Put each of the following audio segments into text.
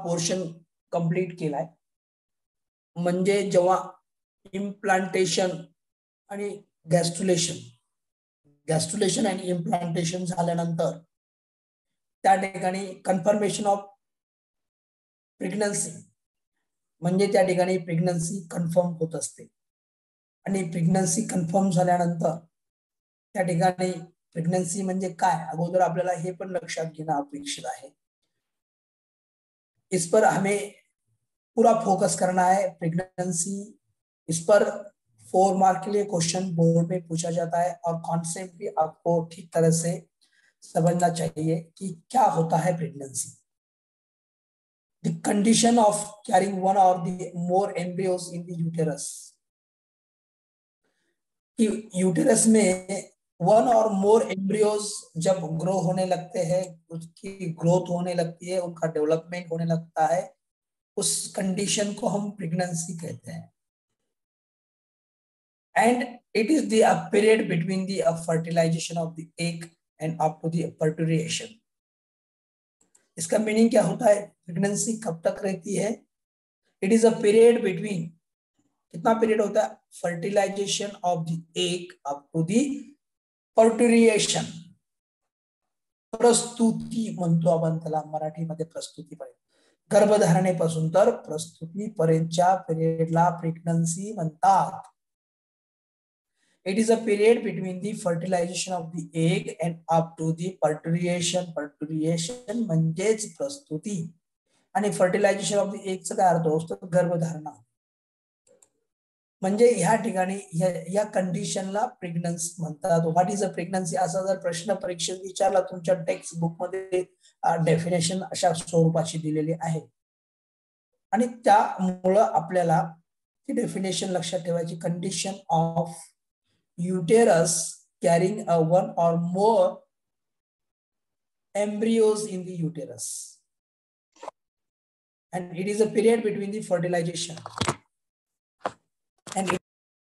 Portion complete केलाय. म्हणजे जेव्हा इम्प्लांटेशन आणि गॅस्ट्रुलेशन आणि इम्प्लांटेशन झाल्यानंतर त्या ठिकाणी कन्फर्मेशन ऑफ प्रेग्नन्सी, म्हणजे त्या ठिकाणी प्रेग्नन्सी कन्फर्म होत असते. आणि प्रेग्नन्सी कन्फर्म झाल्यानंतर त्या ठिकाणी प्रेग्नन्सी म्हणजे काय, अगोदर आपल्याला हे पण लक्षात घेणं अपेक्षित आहे. इस पर हमें पूरा फोकस करना है. प्रेगनेंसी, इस पर 4 मार्क के लिए क्वेश्चन बोर्ड में पूछा जाता है और कॉन्सेप्ट भी आपको ठीक तरह से समझना चाहिए कि क्या होता है pregnancy. The condition of carrying one or the more embryos in the uterus. Uterus में वन और मोर एम्ब्रियोज जब ग्रो होने लगते हैं, उसकी ग्रोथ होने लगती है, उनका डेवलपमेंट होने लगता है, उस कंडीशन को हम प्रेगनेंसी कहते हैं. And it is the period between the fertilization of the egg and up to the parturition. इसका मीनिंग क्या होता है? प्रेगनेंसी कब तक रहती है? It is a period between, कितना पीरियड होता है? Fertilization of the egg up to the parturition. प्रस्तुती म्हणतो आपण त्याला मराठीमध्ये, प्रस्तुतीपर्यंत. गर्भधारणेपासून तर प्रस्तुतीपर्यंतच्या पिरियडला प्रेग्नन्सी म्हणतात. It is a period between the fertilization of the egg and up to the parturition. Parturition म्हणजेच प्रस्तुती. आणि फर्टिलायझेशन ऑफ द एगचा काय अर्थ असतो? गर्भधारणा. म्हणजे ह्या ठिकाणी या कंडिशनला प्रेग्नन्सी म्हणतात. व्हॉट इज अ प्रेग्नन्सी असा जर प्रश्न परीक्षेत विचारला, तुमच्या टेक्स्ट बुक मध्ये डेफिनेशन अशा स्वरूपाची दिलेली आहे. आणि त्यामुळं आपल्याला ती डेफिनेशन लक्षात ठेवायची. Condition of uterus carrying a one or more embryos in the uterus, and it is a period between the fertilization and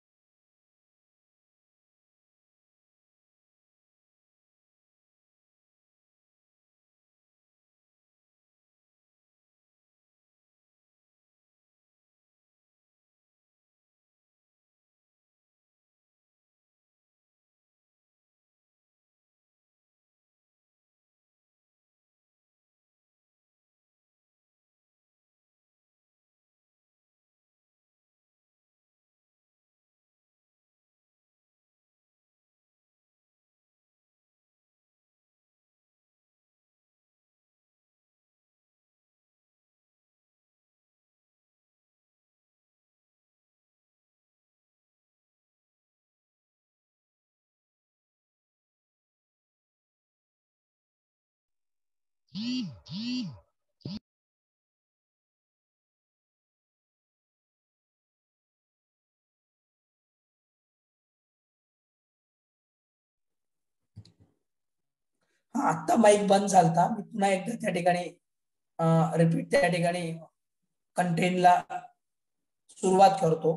आता माईक बंद झालता. मी पुन्हा एकदा त्या ठिकाणी रिपीट त्या ठिकाणी कंटेनला सुरुवात करतो.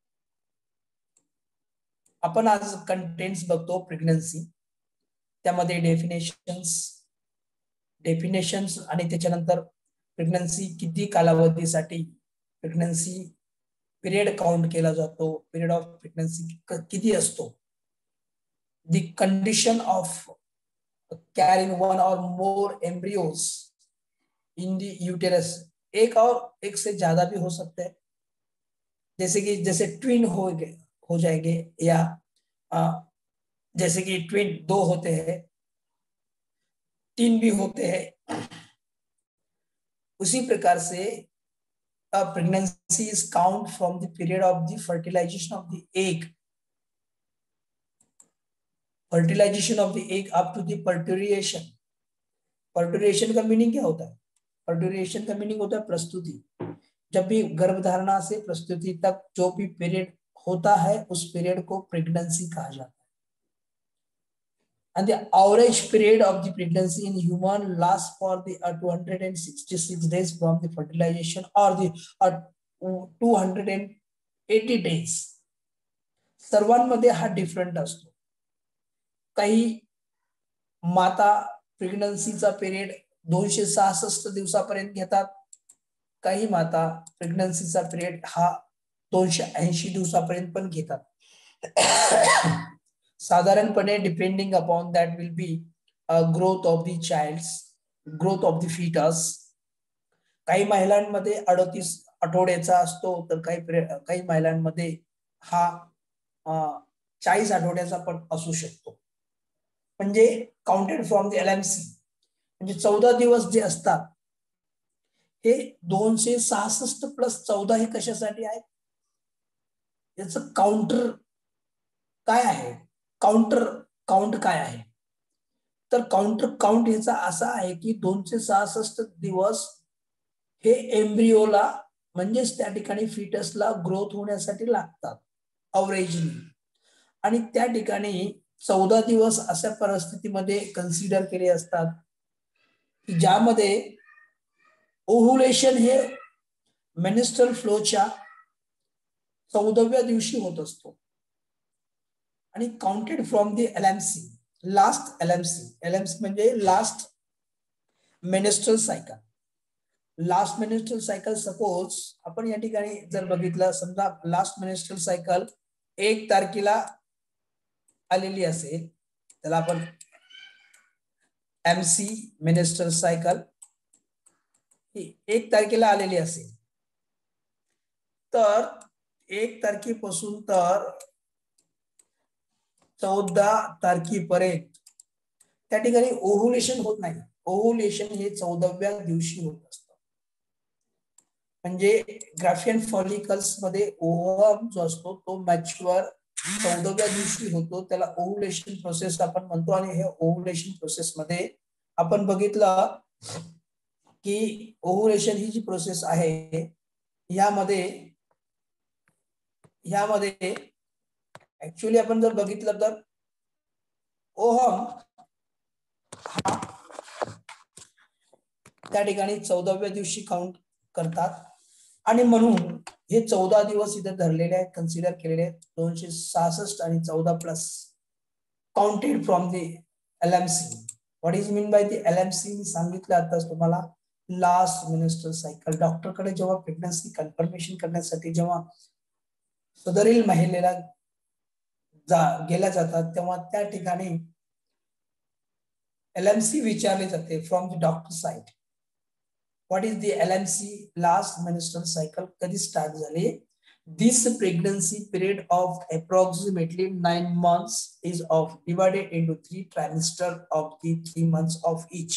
आपण आज कंटेंट्स बघतो प्रेग्नन्सी, त्यामध्ये डेफिनेशन्स आणि त्याच्यानंतर प्रेग्नन्सी किती कालावधीसाठी प्रेग्नन्सी पिरियड काउंट केला जातो, पिरियड ऑफ प्रेग्नन्सी किती असतो, the condition of carrying one or more embryos in the uterus. एक और एक से ज्यादा भी हो सकते हैं, जैसे ट्विन हो जाएंगे, या जैसे कि ट्विन 2 होते हैं, 3 भी होते हैं. उसी प्रकार से pregnancy is count from the period of the fertilization of the egg, fertilization of the egg up to the parturition. Parturition का मीनिंग क्या होता है? पर्टुरिएशन का मीनिंग होता है प्रस्तुति. जब भी गर्भधारणा से प्रस्तुति तक जो भी पीरियड होता है, उस पीरियड को प्रेगनेंसी कहा जाता है. And the average period of the pregnancy in human lasts for the 266 days from the fertilization or the 280 days. सर्वांमध्ये हा डिफरंट असतो. काही माता प्रेग्नन्सीचा पिरियड 266 दिवसापर्यंत घेतात, काही माता प्रेग्नन्सीचा पिरियड हा 280 दिवसापर्यंत पण घेतात. साधारणपणे depending upon that will be growth of the child's, growth of the fetus. काही महिलांमध्ये 38 आठवड्याचा असतो, तर काही महिलांमध्ये हा 40 आठवड्याचा पण असू शकतो. म्हणजे काउंटेड फ्रॉम द LMC, म्हणजे 14 दिवस जे असतात हे 266 प्लस 14 हे कशासाठी आहे, याचं काउंटर काय आहे, काउंटर काउंट काय आहे. तर काउंटर काउंट याचा असा आहे की 266 दिवस हे एम्ब्रिओला म्हणजेच त्या ठिकाणी फिटसला ग्रोथ होण्यासाठी लागतात अवरेजली. आणि त्या ठिकाणी 14 दिवस अशा परिस्थितीमध्ये कन्सिडर केले असतात की ज्यामध्ये ओव्हुलेशन हे मेन्स्ट्रुअल फ्लोच्या 14व्या दिवशी होत असतो. आणि counted from the LMC, last LMC म्हणजे last menstrual cycle. Last menstrual cycle suppose आपण या ठिकाणी जर बघितलं, समजा लास्ट मेन्स्ट्रुअल सायकल 1 तारखेला आलेली असेल, त्याला आपण MC मेन्स्ट्रुअल सायकल 1 तारखेला आलेली असेल, तर 1 तारखेपासून तर 14 तारखेपर्यंत त्या ठिकाणी ओव्हुलेशन होत नाही. ओव्हुलेशन हे 14व्या दिवशी होत असतं. म्हणजे ग्राफियन फॉलिकल्स मध्ये ओव्हम जो असतो तो मॅच्युअर 14व्या दिवशी होतो, त्याला ओव्हुलेशन प्रोसेस आपण म्हणतो. आणि हे ओव्हुलेशन प्रोसेस मध्ये आपण बघितलं की ओव्हुलेशन ही जी प्रोसेस आहे यामध्ये ऍक्च्युअली आपण जर बघितलं तर ओव्हम हा त्या ठिकाणी 14व्या दिवशी काउंट करतात. आणि म्हणून हे 14 दिवस इथे धरलेले आहेत, कन्सिडर केलेले आहेत. 266 आणि 14 plus counted from the LMC. What is mean by the LMC मी सांगितलं आताच तुम्हाला, लास्ट मेन्स्ट्रुअल सायकल. डॉक्टरकडे जेव्हा प्रेग्नन्सी कन्फर्मेशन करण्यासाठी जेव्हा सदरील महिलेला गेल्या जातात, तेव्हा त्या ठिकाणी LMC विचारले जाते from the doctor side. What is the LMC, last menstrual cycle कधी स्टार्ट झाली. This pregnancy period of approximately 9 months is divided into 3 trimesters of the 3 months of each.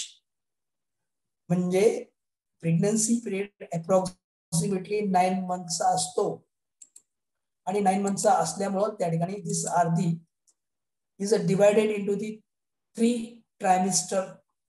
म्हणजे प्रेग्नन्सी पिरियड अप्रॉक्सिमेटली 9 मंथचा असतो. आणि 9 मंथचा असल्यामुळे त्या ठिकाणी this are the is divided into the 3 trimester.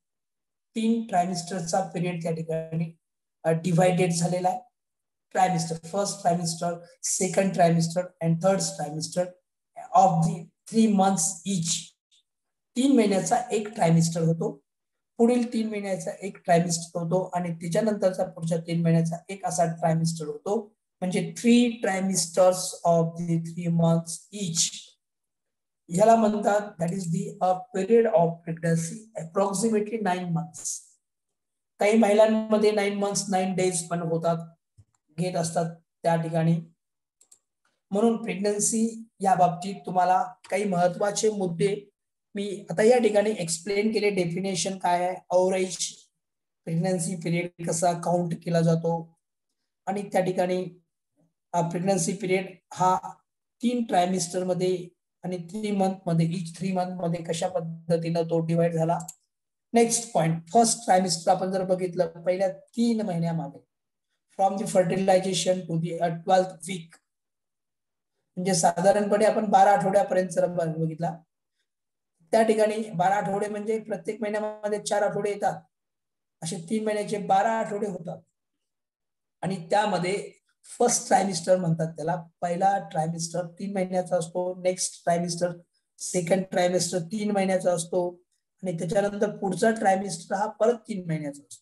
3 ट्रायमिस्टरचा पिरियड त्या ठिकाणी डिवायडेड झालेला आहे. Trimester, first trimester, second trimester and third trimester of the 3 months each. 3 महिन्याचा एक ट्रायमिस्टर होतो, पुढील 3 महिन्याचा एक ट्रायमिस्टर होतो, आणि त्याच्यानंतरचा पुढच्या 3 महिन्याचा एक असा ट्रायमिस्टर होतो. म्हणजे 3 trimesters of the 3 months each. ह्याला म्हणतात that is the period of pregnancy approximately 9 months. काही महिलांमध्ये 9 मंथ्स 9 डेज पण होतात, घेत असतात त्या ठिकाणी. म्हणून प्रेग्नन्सी या बाबतीत तुम्हाला काही महत्वाचे मुद्दे मी आता या ठिकाणी एक्सप्लेन केले. डेफिनेशन काय आहे, अवरेज प्रेग्नन्सी पिरियड कसा काउंट केला जातो, आणि त्या ठिकाणी प्रेग्नन्सी पिरियड हा 3 ट्रायमिस्टर मध्ये आणि 3 मंथ मध्ये, इच 3 मंथ मध्ये कशा पद्धतीनं तो डिवाइड झाला. नेक्स्ट पॉइंट, फर्स्ट ट्रायमिस्टर आपण जर बघितलं, पहिल्या 3 महिन्यामध्ये from the fertilization to the 12th week, म्हणजे साधारणपणे आपण 12 आठवड्यापर्यंत जर बघितला, त्या ठिकाणी 12 आठवडे म्हणजे प्रत्येक महिन्यामध्ये 4 आठवडे येतात, असे 3 महिन्याचे 12 आठवडे होतात. आणि त्यामध्ये फर्स्ट ट्रायमिस्टर म्हणतात त्याला. पहिला ट्रायमिस्टर 3 महिन्याचा असतो, नेक्स्ट ट्रायमिस्टर सेकंड ट्रायमिस्टर 3 महिन्याचा असतो, आणि त्याच्यानंतर पुढचा ट्रायमिस्टर हा परत 3 महिन्याचा असतो.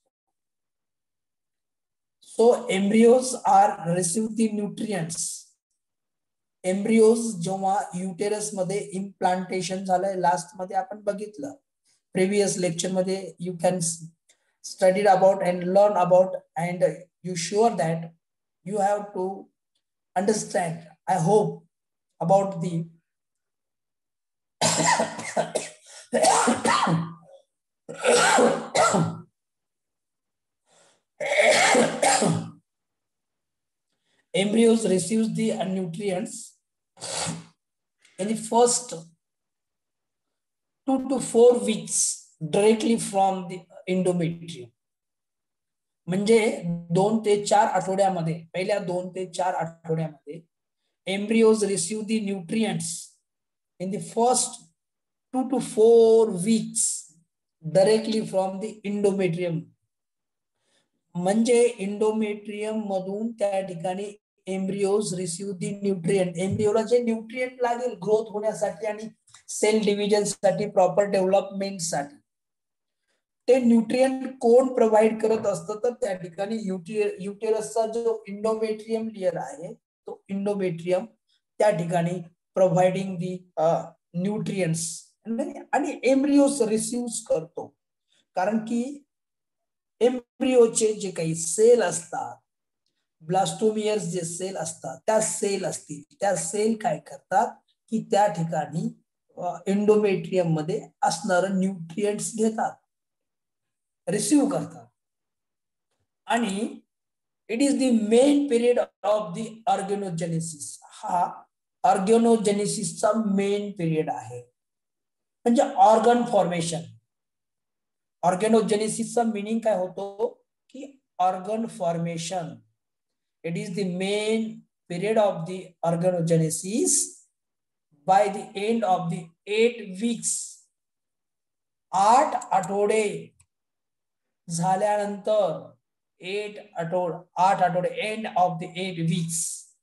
So embryos are receive the nutrients. Embryos जेव्हा युटेरस मध्ये इम्प्लांटेशन झालंय, लास्ट मध्ये आपण बघितलं प्रिव्हियस लेक्चर मध्ये, you can studied about and learn about, and you sure that you have to understand, I hope, about the embryos receives the nutrients in the first 2 to 4 weeks directly from the endometrium. म्हणजे 2 ते 4 आठवड्यामध्ये, पहिल्या 2 ते 4 आठवड्यामध्ये embryos receive the nutrients in the first 2 to 4 weeks directly from the endometrium. म्हणजे endometrium मधून त्या ठिकाणी embryos receive the nutrient. एम्ब्रियोला जे न्यूट्रिएंट लागेल ग्रोथ होण्यासाठी आणि सेल डिव्हिजन साठी, प्रॉपर डेव्हलपमेंट साठी, ते न्यूट्रिएंट कोण प्रोव्हाइड करत असतं, तर त्या ठिकाणी युटेरसचा जो इंडोमेट्रियम लेयर आहे, तो इंडोमेट्रियम त्या ठिकाणी प्रोव्हाइडिंग दी न्यूट्रिएंट्स आणि एम्ब्रियोस रिसीव्ह करतो. कारण की एम्ब्रियोचे जे काही सेल असतात, ब्लास्टोमियर्स जे सेल असतात, त्या सेल असतील, त्या सेल काय करतात की त्या ठिकाणी एंडोमेट्रियम मध्ये असणारे न्यूट्रिएंट्स घेतात, रिसीव्ह करतात. आणि it is the main period of the organogenesis. हा ऑर्गेनोजेनेसिसचा मेन पिरियड आहे. म्हणजे ऑर्गन फॉर्मेशन. ऑर्गेनोजेनेसिसचा मीनिंग काय होतो की organ formation. It is the main period of the organogenesis. By the end of the 8 weeks, 8 आठवडे झाल्यानंतर, 8 आठवडे, end of the 8 weeks,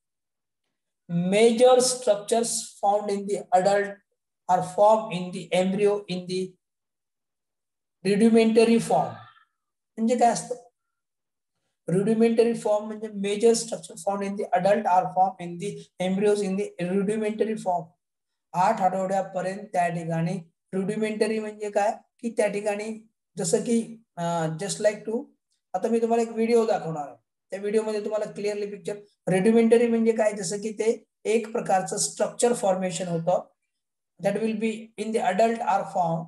major structures found in the adult are formed in the embryo in the rudimentary form. म्हणजे काय असतं rudimentary form? म्हणजे major structure found in the adult are formed in the embryos in the rudimentary form. 8 आठवड्यापर्यंत त्या ठिकाणी rudimentary म्हणजे काय की त्या ठिकाणी जसं की जस्ट लाईक टू, आता मी तुम्हाला एक व्हिडिओ दाखवणार आहे, त्या व्हिडिओ मध्ये तुम्हाला क्लिअरली पिक्चर. रुडिमेंटरी म्हणजे काय, जसं की ते एक प्रकारचं स्ट्रक्चर फॉर्मेशन होतं, that will be in the adult or form.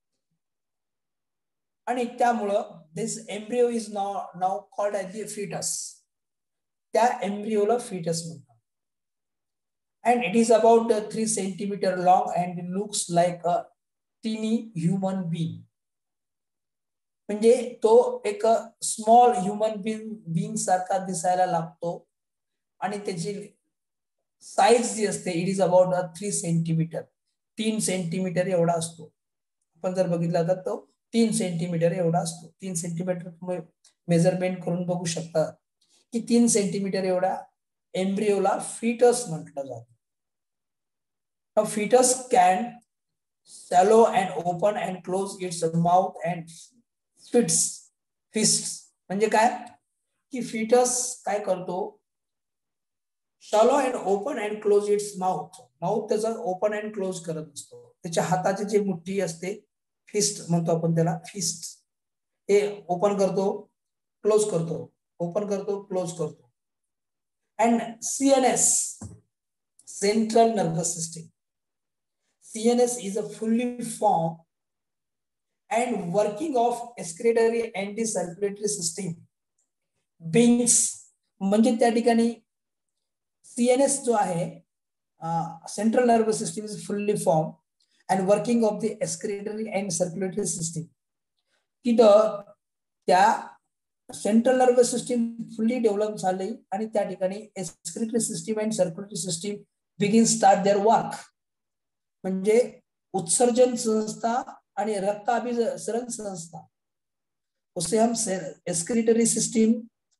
आणि त्यामुळं this embryo is now called as the fetus. त्या एम्ब्रियोला फिटस म्हणतात. And it is about 3 centimeter long and looks like a teeny human being. म्हणजे तो एक small human being सारखा दिसायला लागतो आणि त्याची साईज जी असते it is about 3 centimetre. 3 centimetre एवढा असतो. आपण जर बघितला तर तो 3 सेंटीमीटर एवढा असतो. 3 सेंटीमीटर तुम्ही मेजरमेंट करून बघू शकता की 3 सेंटीमीटर एवढा एम्ब्रियोला फिटस म्हटलं जातं. A fetus can swallow and open and close its mouth and fists. म्हणजे काय की फिटस काय करतो, swallow and open and close its mouth. Mouth त्याचा ओपन अँड क्लोज करत असतो. त्याच्या हाताची जी मुठ्ठी असते, फिस्ट म्हणतो आपण त्याला, फिस्ट, हे ओपन करतो, क्लोज करतो, ओपन करतो, क्लोज करतो. And CNS, central nervous system. CNS is a fully formed and working of excretory and the circulatory system beings. म्हणजे त्या ठिकाणी CNS जो आहे, central nervous system is fully form and working of the excretory and circulatory system. तिथं त्या central nervous system fully develop झाली आणि त्या ठिकाणी excretory system and circulatory system begin start their work. म्हणजे उत्सर्जन संस्था आणि रक्ताभिसरण संस्था, उसे हम excretory system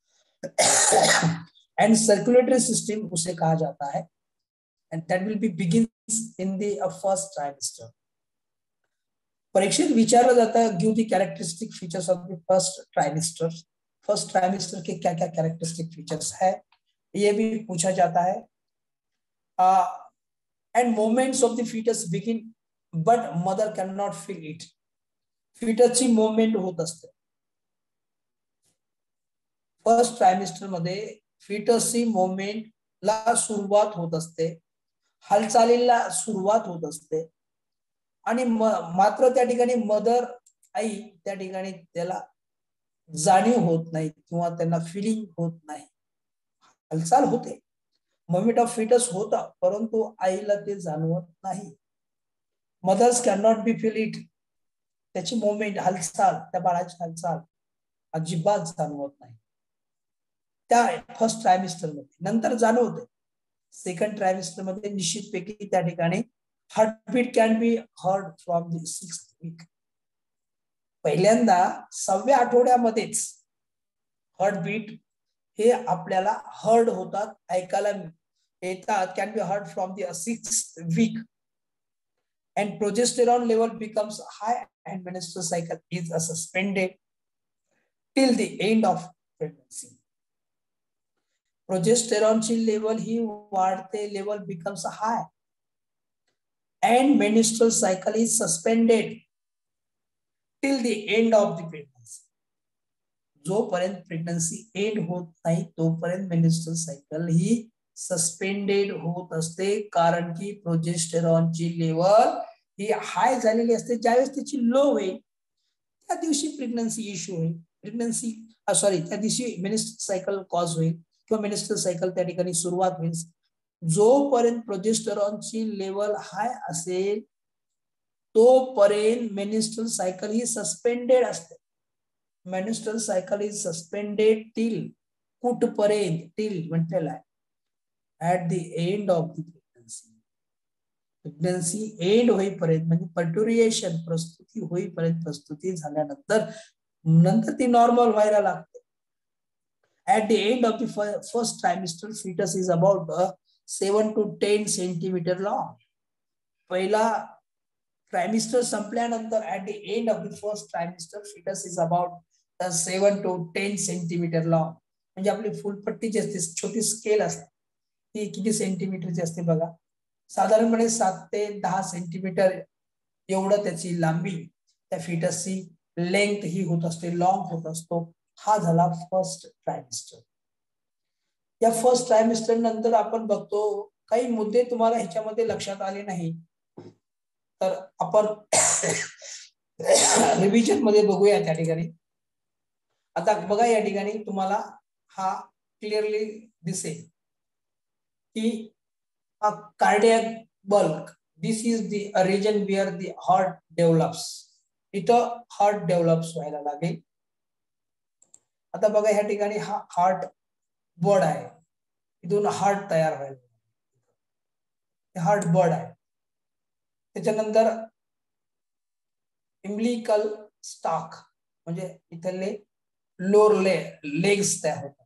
and circulatory system उसे कहा जाता है. And that will be begins in the first trimester. परीक्षित विचारा जाता है give the characteristic features of the first trimester. First trimester के क्या क्या कैरेक्टरिस्टिक फीचर्स है, ये भी पूछा जाता है. And movements of the fetus begin, but mother cannot feel it. Fetus ची मूवमेंट होत असते फर्स्ट ट्रायमिस्टर मध्ये फिटसची मोमेंटला सुरुवात होत असते, हालचालीला सुरुवात होत असते आणि मात्र त्या ठिकाणी मदर आई त्या ठिकाणी त्याला जाणीव होत नाही किंवा त्यांना फिलिंग होत नाही. हालचाल होते, मोमेंट ऑफ फिटस होता, परंतु आईला ते जाणवत नाही. Mothers can not be feel it. त्याची मोमेंट, हालचाल, त्या बाळाची हालचाल अजिबात जाणवत नाही त्या फर्स्ट ट्रायमिस्टर मध्ये. नंतर जाणवते सेकंड ट्रायमिस्टर मध्ये निश्चितपैकी त्या ठिकाणी heartbeat can be heard from the 6th week. पहिल्यांदा 6व्या आठवड्यामध्येच हार्टबीट हे आपल्याला हर्ड होतात, ऐकायला येतात, can be heard from the 6th week. And progesterone level becomes high and menstrual cycle is suspended till the end of pregnancy. Progesterone ची level ही वाढते, level becomes high and menstrual cycle is suspended till the end of the pregnancy. जोपर्यंत pregnancy end होत नाही तोपर्यंत menstrual cycle ही suspended होत असते, कारण की प्रोजेस्टेरॉनची लेवल ही हाय झालेली असते. ज्यावेळेस त्याची लो होईल त्या दिवशी प्रेग्नन्सी इश्यू होईल, त्या दिवशी मेन्स्ट्रुअल सायकल कॉज होईल किंवा मेन्स्ट्रुअल सायकल त्या ठिकाणी सुरुवात होईल. जोपर्यंत प्रोजेस्टेरॉनची लेवल हाय असेल तोपर्यंत मेन्स्ट्रुअल सायकल ही सस्पेंडेड असते. Menstrual cycle is suspended till, कुठपर्यंत, टिल म्हटलेला आहे at the end of the pregnancy. Pregnancy end होईपर्यंत म्हणजे पर्ट्युरिएशन, प्रस्तुती होईपर्यंत, प्रस्तुती झाल्यानंतर ती नॉर्मल व्हायला लागते. At the end of the first trimester fetus is about 7 to 10 centimetre long. पहिला ट्रायमिस्टर संपल्यानंतर at the end of the first trimester fetus is about 7 to 10 centimetre long. म्हणजे आपली फुलपट्टी जी असते, छोटी स्केल असते, ती किती सेंटीमीटरची असते बघा, साधारणपणे 7 ते 10 सेंटीमीटर एवढं त्याची लांबी, त्या फिटसची लेंथ ही होत असते, लॉंग होत असतो. हा झाला फर्स्ट ट्रायमिस्टर. या फर्स्ट ट्रायमिस्टर नंतर आपण बघतो काही मुद्दे तुम्हाला ह्याच्यामध्ये लक्षात आले नाही तर आपण रिव्हिजन मध्ये बघूया त्या ठिकाणी. आता बघा या ठिकाणी तुम्हाला हा क्लिअरली दिसेल की cardiac bulge, this is the region where the heart develops. इथं हार्ट डेव्हलप्स व्हायला लागेल. आता बघा ह्या ठिकाणी हा हार्ट बर्ड आहे, इथून हार्ट तयार व्हायला, हार्ट बर्ड आहे. त्याच्यानंतर इम्बिलिकल स्टॉक म्हणजे इथले लोअर लेग्स तयार होतात.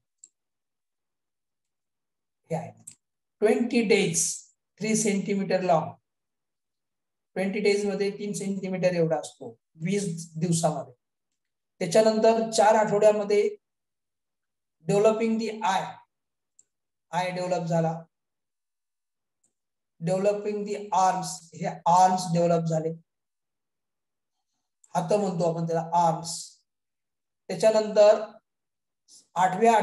हे आहे 20 days 3 सेंटीमीटर लॉंग. 20 days मध्ये 3 सेंटीमीटर एवढा असतो 20 दिवसामध्ये. त्याच्यानंतर 4 आठवड्यामध्ये डेव्हलपिंग दी आय डेव्हलप झाला. डेव्हलपिंग दी आर्म्स, हे आर्म्स डेव्हलप झाले, हात म्हणतो आपण त्याला आर्म्स. त्याच्यानंतर 8व्या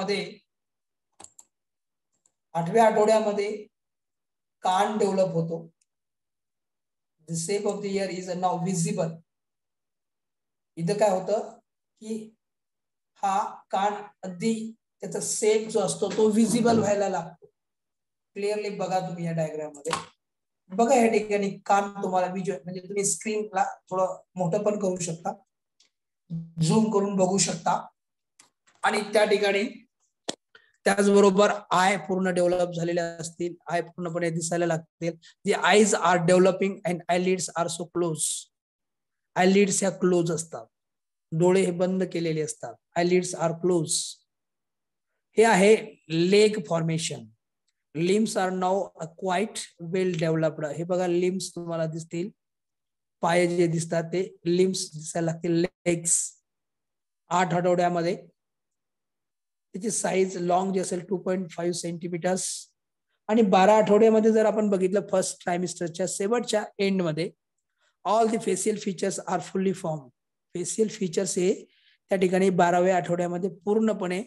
आठवड्यामध्ये कान डेव्हलप होतो. The shape of the ear is now visible. इथं काय होतं की हा कान अगदी त्याचा शेप जो असतो तो विजिबल व्हायला लागतो. क्लिअरली बघा तुम्ही या डायग्राम मध्ये. बघा या ठिकाणी कान तुम्हाला विज्युअल म्हणजे तुम्ही स्क्रीनला थोडं मोठं पण करू शकता, झूम करून बघू शकता. आणि त्या ठिकाणी त्याचबरोबर आय पूर्ण डेव्हलप झालेले असतील, आय पूर्णपणे दिसायला लागतील. The eyes are developing and eyelids are so close. Eyelids ह्या क्लोज असतात, डोळे हे बंद केलेले असतात, आयलिड्स आर क्लोज. हे आहे leg formation. Limbs are now quite well developed. हे बघा लिम्स तुम्हाला दिसतील, पाय जे दिसतात ते लिम्स दिसायला लागतील, लेग्स. 8 आठवड्यामध्ये त्याची साईज लॉंग जी असेल 2.5 सेंटीमीटर्स. आणि 12 आठवड्यामध्ये जर आपण बघितलं फर्स्ट ट्रायमिस्टरच्या शेवटच्या एंड मध्ये all the facial features are fully form. Facial features हे त्या ठिकाणी 12व्या आठवड्यामध्ये पूर्णपणे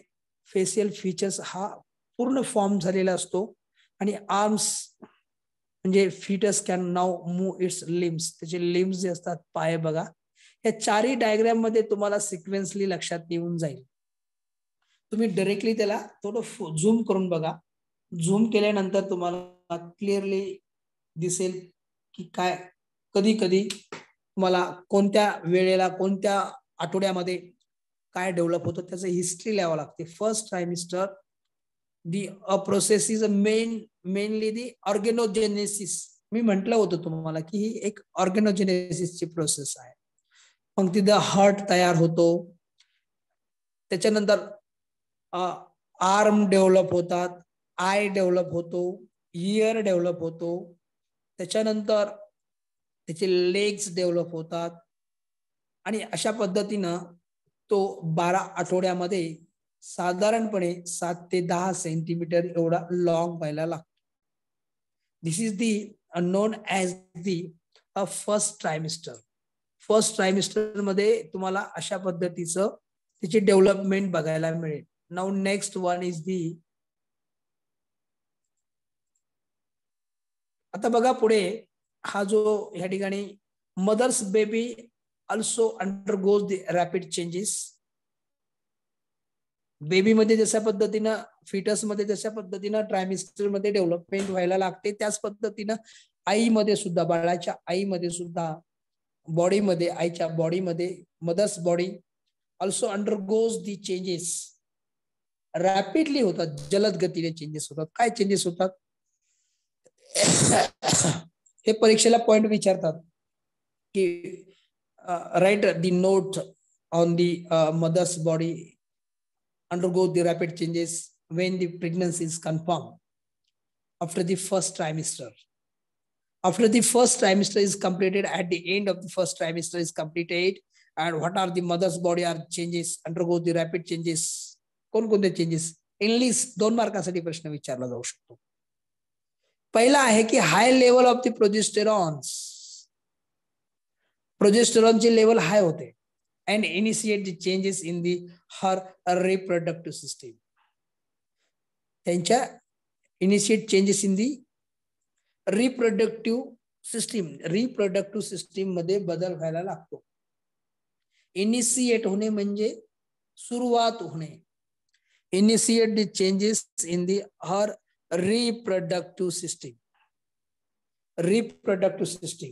फेशियल फीचर्स हा पूर्ण फॉर्म झालेला असतो आणि आर्म्स म्हणजे fetus can now move its limbs, त्याचे लिम्स जे असतात पाय बघा, या चारही डायग्राम मध्ये तुम्हाला सिक्वेन्सली लक्षात येऊन जाईल. तुम्ही डायरेक्टली त्याला थोडं झूम करून बघा. झूम केल्यानंतर तुम्हाला क्लिअरली दिसेल की काय कधी कधी तुम्हाला कोणत्या वेळेला कोणत्या आठवड्यामध्ये काय डेव्हलप होतं त्याचं हिस्ट्री लिहावं लागते. First trimester the process is mainly the organogenesis. मी म्हटलं होतं तुम्हाला की ही एक ऑर्गेनोजेनेसिसची प्रोसेस आहे. मग तिथं हार्ट तयार होतो, त्याच्यानंतर आर्म डेव्हलप होतात, आय डेव्हलप होतो, इयर डेव्हलप होतो, त्याच्यानंतर त्याचे लेग्स डेव्हलप होतात आणि अशा पद्धतीनं तो 12 आठवड्यामध्ये साधारणपणे 7 ते 10 सेंटीमीटर एवढा लॉंग व्हायला लागतो. This is the known as the first trimester. First trimester मध्ये तुम्हाला अशा पद्धतीचं त्याची डेव्हलपमेंट बघायला मिळेल. Now next one is the, आता बघा पुढे हा जो ह्या ठिकाणी mother's baby also undergoes the rapid changes. Baby मध्ये जशा पद्धतीनं फिटस मध्ये जशा पद्धतीनं ट्रायमिस्टर मध्ये डेव्हलपमेंट व्हायला लागते त्याच पद्धतीनं आईमध्ये सुद्धा, बाळाच्या आईमध्ये सुद्धा, बॉडीमध्ये, आईच्या बॉडीमध्ये, mother's body also undergoes the changes. Rapidly होतात, जलद गतीने चेंजेस होतात. काय चेंजेस होतात हे परीक्षेला पॉइंट विचारतात की write the note on the mother's body undergo the rapid changes when the pregnancy is confirmed after the first trimester. After the first trimester is completed, at the end of the first trimester is completed, and what are the mother's body are changes, undergo the rapid changes. कोणकोणते changes English 2 मार्कासाठी प्रश्न विचारला जाऊ शकतो. पहिला आहे की high level of the progesterones. प्रोजेस्टेरॉनची लेवल हाय होते and initiate the changes in the her reproductive system. त्यांच्या initiate changes in the reproductive system. reproductive system मध्ये बदल व्हायला लागतो. इनिशिएट होणे म्हणजे सुरुवात होणे. Initiate the changes in the her reproductive system. reproductive system.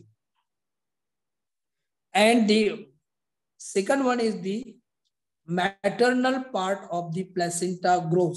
And the second one is the maternal part of the placenta grows.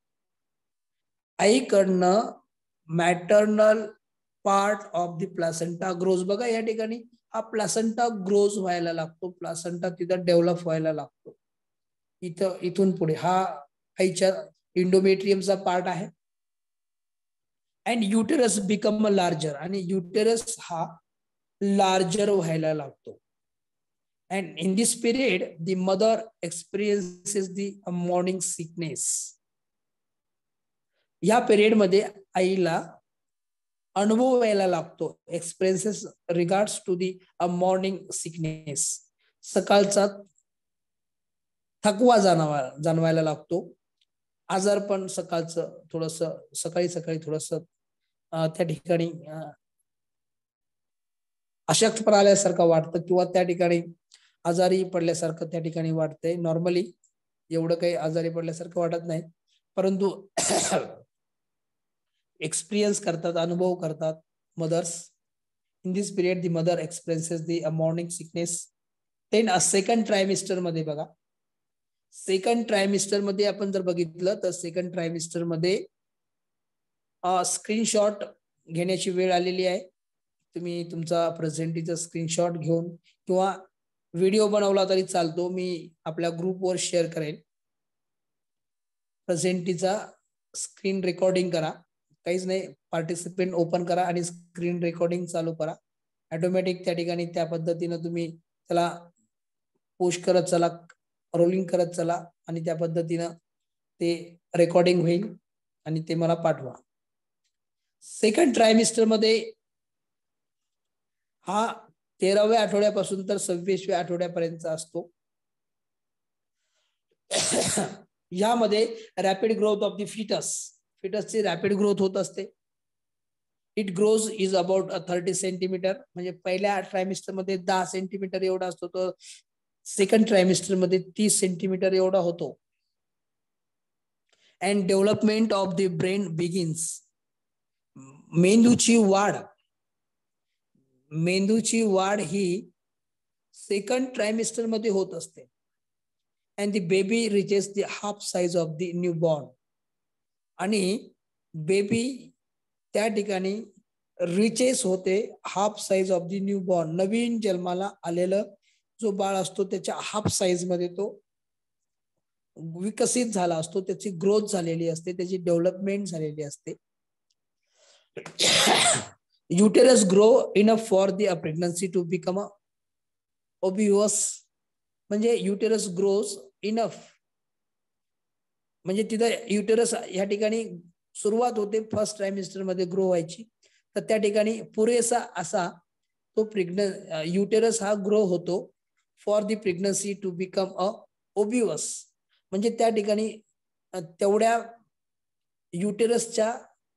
आईकडनं maternal part of the placenta grows. बघा या ठिकाणी हा प्लासेंटा ग्रोज व्हायला लागतो, प्लासेंटा तिथं develop व्हायला लागतो. इथून पुढे हा आईच्या इंडोमेट्रियमचा पार्ट आहे. अँड युटेरस बिकम लार्जर, आणि युटेरस हा लार्जर व्हायला लागतो. And in this period, the mother experiences the morning sickness. या पिरियड मध्ये आईला अनुभव व्हायला लागतो, experiences regards to the morning sickness. सकाळचा थकवा जाणवायला लागतो, आजार पण सकाळचं थोडस सकाळी थोडस त्या ठिकाणी अशक्तपणा आल्यासारखं वाटतं किंवा त्या ठिकाणी आजारी पडल्यासारखं त्या ठिकाणी वाटतंय. नॉर्मली एवढं काही आजारी पडल्यासारखं वाटत नाही, परंतु एक्सपिरियन्स करतात, अनुभव करतात mothers. In this period the mother experiences the morning sickness. Then second trimester मध्ये बघा, सेकंड ट्रायमिस्टर मध्ये आपण जर बघितलं तर सेकंड ट्रायमिस्टर मध्ये स्क्रीनशॉट घेण्याची वेळ आलेली आहे. तुम्ही तुमचा प्रेझेंटीचा स्क्रीनशॉट घेऊन किंवा व्हिडिओ बनवला तरी चालतो, मी आपल्या ग्रुपवर शेअर करेन. प्रेझेंटीचा स्क्रीन रेकॉर्डिंग करा, काहीच नाही, पार्टिसिपेंट ओपन करा आणि स्क्रीन रेकॉर्डिंग चालू करा. ऑटोमॅटिक त्या ठिकाणी त्या पद्धतीनं तुम्ही त्याला पुश करत चला, रोलिंग करत चला आणि त्या पद्धतीनं ते रेकॉर्डिंग होईल आणि ते मला पाठवा. सेकंड ट्रायमिस्टर मध्ये हा 13व्या आठवड्यापासून तर 26व्या आठवड्यापर्यंत असतो. यामध्ये रॅपिड ग्रोथ ऑफ द फिटसची रॅपिड ग्रोथ होत असते. It grows is about 30 centimetre, म्हणजे पहिल्या ट्रायमिस्टर मध्ये 10 सेंटीमीटर एवढा असतो, तर सेकंड ट्रायमिस्टर मध्ये 30 सेंटीमीटर एवढा होतो. And development of the brain begins. मेंदूची वाढ ही सेकंड ट्रायमिस्टर मध्ये होत असते. And the baby reaches the half size of the new born. आणि बेबी त्या ठिकाणी रिचेस होते half size of the new born. नवीन जन्माला आलेलं जो बाळ असतो त्याच्या हाफ साइज मध्ये तो विकसित झाला असतो, त्याची ग्रोथ झालेली असते, त्याची डेव्हलपमेंट झालेली असते. Uterus grow enough for the pregnancy to become a obvious. म्हणजे युटेरस ग्रोज इनफ, म्हणजे तिथं युटेरस या ठिकाणी सुरुवात होते फर्स्ट ट्रायमिस्टर मध्ये ग्रो व्हायची, तर त्या ठिकाणी पुरेसा असा तो युटेरस हा ग्रो होतो for the pregnancy to become a obvious. म्हणजे त्या ठिकाणी तेवढ्या युटेरसच्या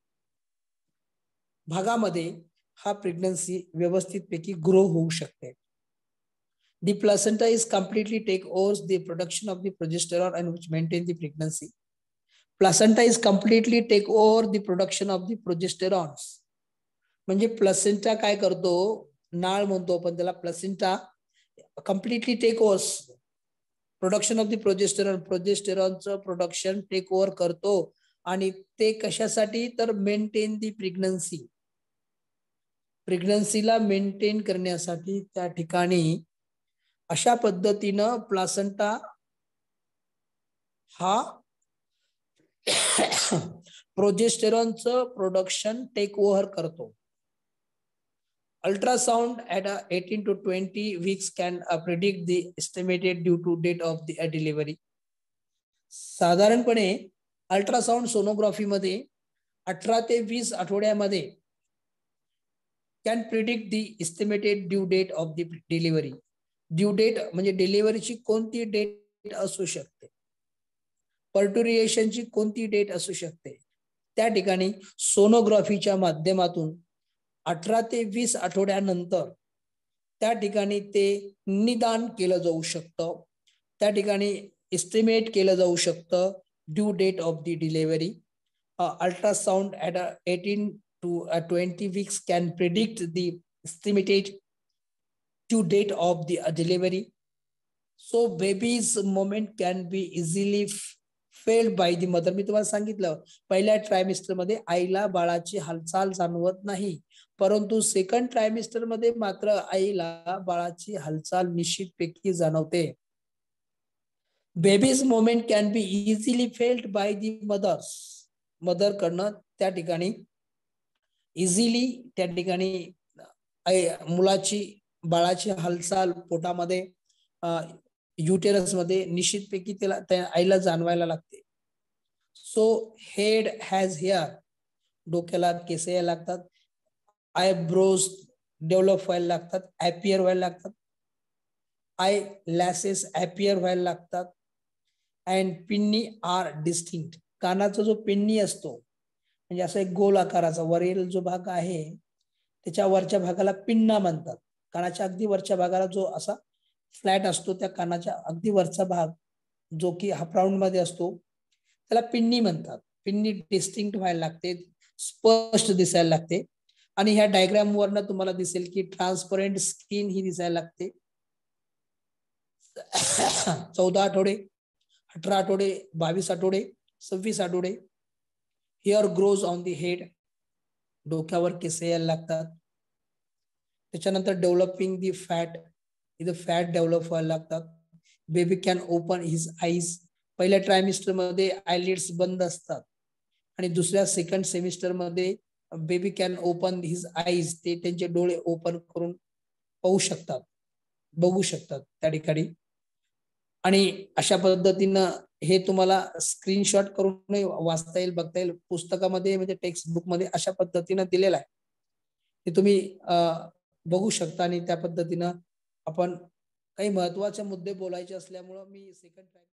भागामध्ये हा प्रेग्नन्सी व्यवस्थितपैकी ग्रो होऊ शकते. The placenta is completely take over the production of the progesterone and which maintain the pregnancy. Placenta is completely take over the production of the progesterones. म्हणजे placenta काय करतो, नाळ म्हणतो आपण त्याला, placenta completely take over production of the प्रोजेस्टेरॉनचं production take over करतो. आणि ते कशासाठी, तर मेंटेन दी प्रेग्नन्सीला मेंटेन करण्यासाठी त्या ठिकाणी अशा पद्धतीनं प्लासेंटा हा प्रोजेस्टेरॉनचं प्रोडक्शन टेक ओव्हर करतो. Ultrasound at 18 to 20 weeks can predict the estimated due to date of the delivery. साधारणपणे अल्ट्रासाउंड सोनोग्राफी मध्ये 18 ते 20 आठवड्यामध्ये can predict the estimated due date of the delivery. Due date म्हणजे डिलिव्हरीची कोणती डेट असू शकते, पर्टुरिएशनची कोणती डेट असू शकते. त्या ठिकाणी सोनोग्राफीच्या माध्यमातून 18 ते 20 आठवड्यानंतर त्या ठिकाणी ते निदान केलं जाऊ शकतं, त्या ठिकाणी एस्टिमेट केलं जाऊ शकतं due date of the delivery. Ultrasound at 18 to 20 weeks can predict the estimated due date of the delivery. So baby's moment can be easily felt by the mother. मी तुम्हाला सांगितलं पहिल्या ट्रायमिस्टर मध्ये आईला बाळाची हालचाल जाणवत नाही, परंतु सेकंड ट्रायमिस्टर मध्ये मात्र आईला बाळाची हालचाल निश्चितपैकी जाणवते. Baby's movement can be easily felt by the mother कडनं त्या ठिकाणी इझिली त्या ठिकाणी मुलाची बाळाची हालचाल पोटामध्ये युटेरस मध्ये निश्चितपैकी त्याला त्या आईला जाणवायला लागते. सो हेड हॅज हेअर, डोक्याला केस यायला लागतात, आयब्रोज डेव्हलप व्हायला लागतात, ॲपियर व्हायला लागतात, आय लॅसेस ॲपियर व्हायला लागतात. And pinnae are distinct. कानाचा जो पिन्नी असतो म्हणजे असा एक गोल आकाराचा वरील जो भाग आहे त्याच्या वरच्या भागाला पिन्ना म्हणतात. कानाच्या अगदी वरच्या भागाला जो असा फ्लॅट असतो त्या कानाच्या अगदी वरचा भाग जो की हाफ राऊंड मध्ये असतो त्याला पिन्नी म्हणतात. पिन्नी डिस्टिंक्ट व्हायला लागते, स्पष्ट दिसायला लागते. आणि ह्या डायग्राम वरनं तुम्हाला दिसेल की ट्रान्सपरंट स्किन ही दिसायला लागते. 14 आठवडे, 18 आठवडे, 22 आठवडे, 26 आठवडे. Hair grows on the head, डोक्यावर केस यायला लागतात. त्याच्यानंतर डेव्हलपिंग दी फॅट, इथं फॅट डेव्हलप व्हायला लागतात. Baby can open his eyes. पहिल्या ट्रायमिस्टर मध्ये आयलिड्स बंद असतात आणि दुसऱ्या सेकंड सेमिस्टर मध्ये baby can open his eyes, ते त्यांचे डोळे ओपन करून पाहू शकतात, बघू शकतात त्या ठिकाणी. आणि अशा पद्धतीनं हे तुम्हाला स्क्रीनशॉट करून वाचता येईल, बघता येईल. पुस्तकामध्ये म्हणजे टेक्स्ट बुक मध्ये अशा पद्धतीनं दिलेलं आहे, ते तुम्ही बघू शकता. आणि त्या पद्धतीनं आपण काही महत्वाचे मुद्दे बोलायचे असल्यामुळं मी सेकंड